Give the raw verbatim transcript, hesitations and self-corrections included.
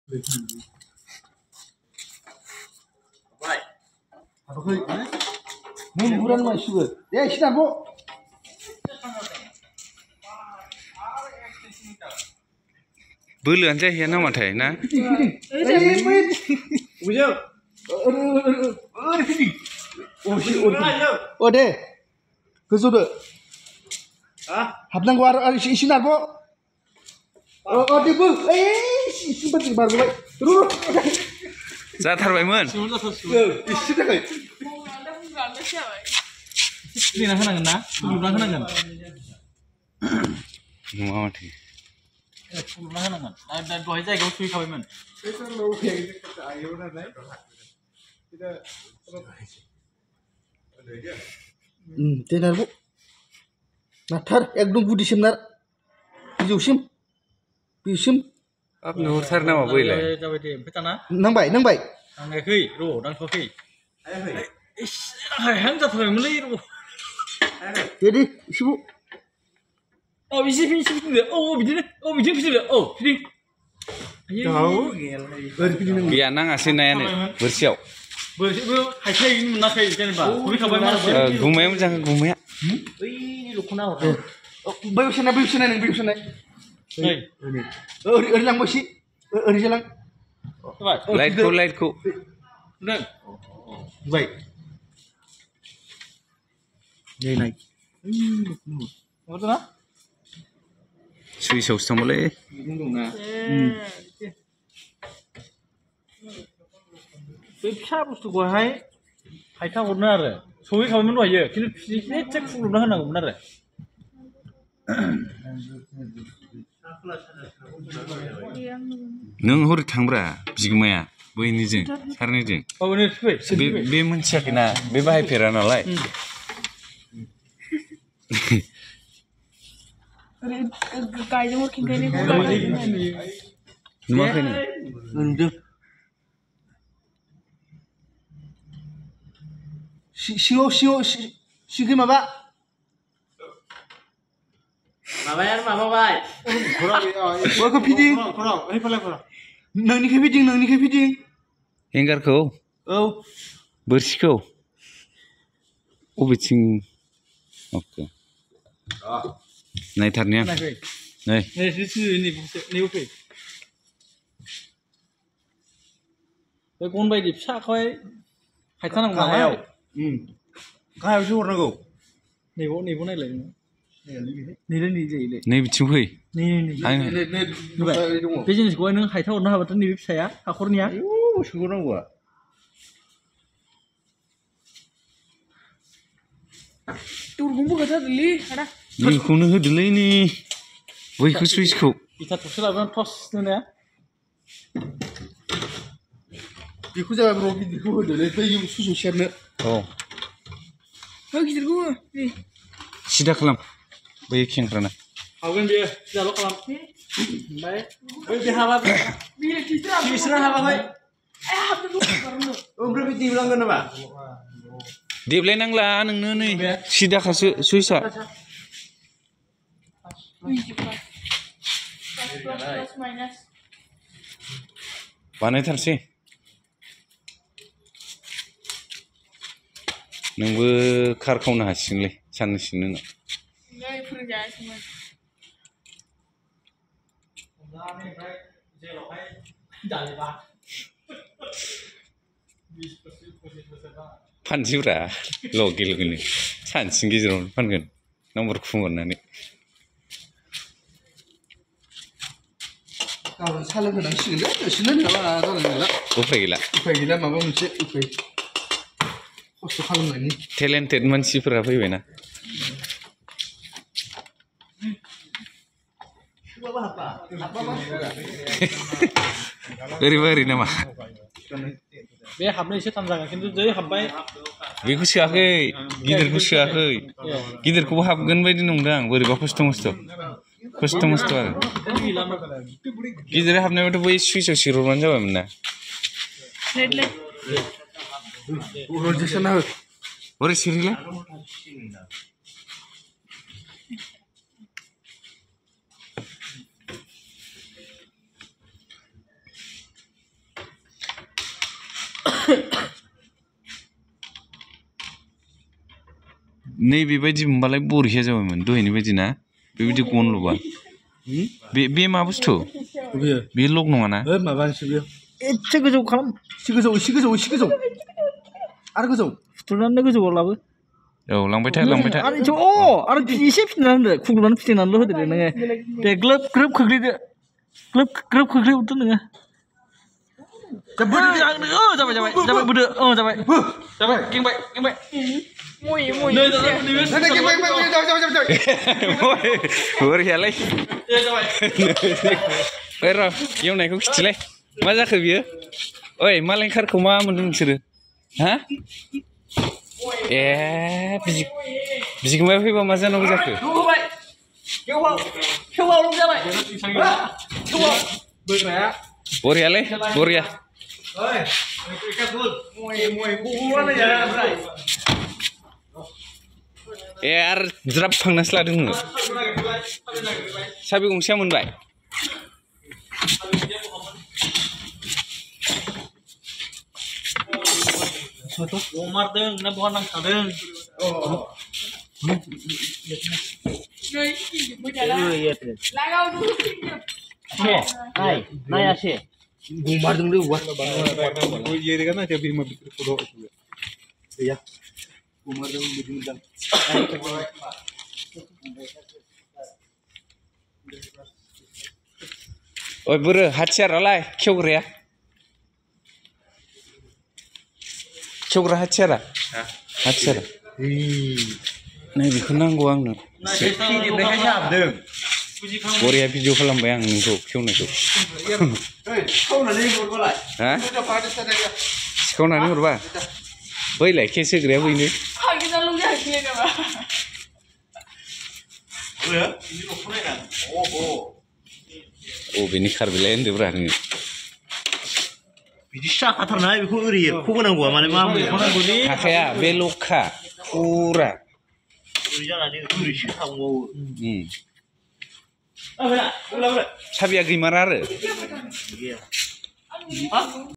Baik. Apa kali? Murmuran masuk. Ya, sini Bu. Buluan aja ya namatay na. Bujang. Oh deh. Kesudah. Ah, habnang war isi isi narbo. Oh, oh deh bu. Eh, isi penting baru baik. Terus. Zatarbaymon. Isi dah kai. Ini nak kenangan na? Belum nak kenangan. Namatay. Belum nak kenangan. Ada dua aja kau cuy kau iman. Hmm, tenar bu. Nathar ekdom budi simnar. Bijusim. Bijusim. Ab nuhur nama boleh. Coba deh, petana. Nang baik, nang baik. Nang kei, ro, nang kei. Ish, hang jatuh yang melih ro. Jadi, isi bu. Oh, isi isi isi deh. Oh, begini. Oh, begini isi deh. Oh, begini. Tahu. Biar nang asin naya nih bersiau. Bersih, bu, hai kai ini mana kai jangan bah. Kau kau mana? Gumaya jangan gumaya. Ini lu kenal orang. Bayu sana, bayu sana, bayu sana. Hei, Oh, ori lang masih. Ori lang. coba. Light ko, light ko. Udah. Baik. Ini naik. Betul na? Sui saus boleh. Bे फिसा बुस्थुखौहाय हायथा हरनो आरो सहैखाबायमोन दहायो खिन्थु फिजिक्सनि एसे फुलुंना होनांगौमोन आरो नों हरै थांब्रा बिगुमाया बैनिजों सारनिजों औ नै फै बे बे मोनथियाखैना बे बाहायफेरा नालाय गायजों हरखिंखायनो नुवाखैनो Nunduk. Si siu siu si ke maba? माबायानो माबा बाय Wa ke piding. खराव ओइ फलाय खराव Nang ni ke piding, nang ni ke piding. हेंगारखौ Oh. बोरसिखौ बबेथिं अके नायथारनिया नायफै नै नै सिसि नै नै फै बे गन बायदि फिसाखौहाय हायथानांगौ हायाव Hmm. Gahaयावसो हरनांगौ. नैबाव नैबाव नायलाय नोङो नैलाय नै जायो नै बिथिं फै नै नै आं नुबाय बे जिनिसखौहाय नों हायथा हरनो हाबाथ' नैबे फिसाया हाखरनिया Oh, सोहरनांगौआ. Turgunmu kata dulu, ada. नैखौनो होदोलै नै बैखौ सुइसखौ इथा थरसे लाबोनानै टस होनाया Beखौ जाबा bro गिदिरखौ होदोलै बै सुसु सेरनो. औ Oh gitu gue, nih. सिदा खालाम बै खेंख्राना हागोन बेयो जाल' खालाम ओमफ्राय बै बे हाबा Bila kita, बिसोरना हाबाखै eh apa tuh baru? Oमफ्राय बे दिबलांगोन नामा? देबलायनांला नोंनो नै सिदाखासो सुइसआ Plus minus. बानायथारसै नोंबो खारखावनो हासिगोनलै साननैसोनि उनाव Enggak, kerja cuma. ओमफ्राय जेलावहाय जायोबा बिस बोसोर पसिस बोसोर बा फानसैब्रा लगे लगेनो सानसेनि गेजेरावनो फानगोन नाम्बार खुंहरनानै गाबोन सा लोंहोनांसिगोनलै दसेनो नङाबा जानाय नंला. उफाय गैला उफाय गैला माबा मोनसे उफाय खस्थ' खालामनायनि. टेलेन्टेड मानसिफोरा फैबायना ओरैबा ओरै नामा बे हाबनो एसे थान जागोन खिन्थु जै हाबबाय बेखौ सोआखै गिदिरखौ सोआखै गिदिरखौबो हाबगोन बायदि नंदों आं बोरैबा खस्थ' मस्थ' खस्थ' मस्थ' आरो गिदिर हाबनायावथ' बै सुइसआव सिरहरबानो जाबायमोन ना Lihat lihat. Urut di sana. बोरै सिरिलाय नै बेबायदि मोनबालाय बरिया जाबायमोन दहायनि बायदि ना बेबायदि गन लुबा बे बे मा बुस्थु बेयो बे लक नङाना ओ माबानिसो बेयो एसे गोजौ खालाम एसे गोजौ एसे गोजौ एसे गोजौ आरो गोजौ फुथुनानै गोजौआव लाबो औ लांबाय था लांबाय था आरो अ आरो एसे फिथिनानै होदो खुग्लुबनानै फिथिनानैल' होदो दे नोङो दे ग्लोब ग्रोब खोख्लैदो ग्लोब ग्रोब खोख्लैहरदो नोङो बोदो दे आंनो ओ जाबाय जाबाय जाबाय बोदो ओ जाबाय जाबाय गिंबाय गिंबाय Muy, muy. नै जाबाय नै जाबाय जाबाय जाबाय जाबाय बरियालै जाबाय ओइ र' एवनायखौ खिथिलाय मा जाखो बियो ओइ मालायनि कारखौ मा मोनदों नोंसोरो हा ए बिजि बिजिगोमाया फैबा मा जानांगौ जाखो होबाय खेवआव खेवआवल' जाबाय खेवआव बोग्राया बरियालै बरिया ओइ एकाबुल मय मय बबानो जाया ओमफ्राय ए आरो ज्राब फांनासो लादों नोङो साबि गंसेया मोनबाय अमारदों ना बहा नांखादों No, muy caro. Laga dulu. से नाय नाया से गमारदोंलै औवा ये देखा ना जब भी मैं फोटो गैया गमारदों बिदि मोनदां ओइ बोरो हाथियारालाय खेवग्राया खेवग्रा हाथियारा हाथियारा नै बेखौ नांगौ आंनो फिदिबनायखायसो हाबदों बरिया भिडिअ खालामबाय आं नोंखौ खेवनायखौ हा सिखावनानै हरबा बैलाय केस होग्राया बैनो Kita lu gak gini apa? अबेनि खारबिलाय होनदोब्रा नोङो बिदि साखाथारनाय बेखौ ओरै एरख'बोनांगौआ माने मा नांगौदि हाखाया बे लखा फुरा ओरै जानानै ओरैसो थांबावो साबिया गैमारा आरो